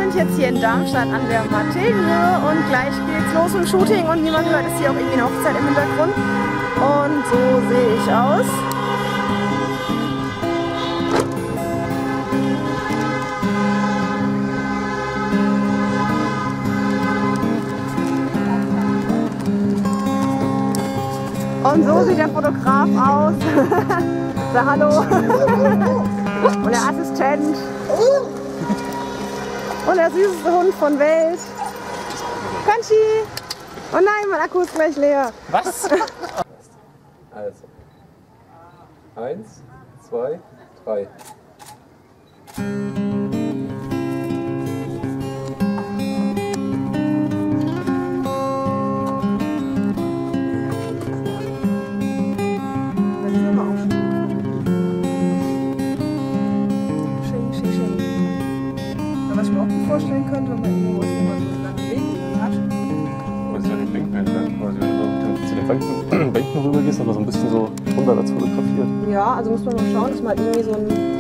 sind jetzt hier in Darmstadt an der Martinhöhe und gleich geht's los im Shooting und wie man hört, ist hier auch irgendwie eine Hochzeit im Hintergrund. Und so sehe ich aus. Und so sieht der Fotograf aus. Sag hallo. Und der Assistent. Und der süßeste Hund von Welt. Conchi! Oh nein, mein Akku ist gleich leer. Was? Also. 1, 2, 3. Was ich mir auch gut vorstellen könnte, wenn man irgendwo ist, wo man so lange Wege hat. Das ist ja die Blinkbänder, quasi wenn du zu den Bänken rüber gehst, aber so ein bisschen so runter dazu fotografiert. Ja, also muss man mal schauen, dass man irgendwie so ein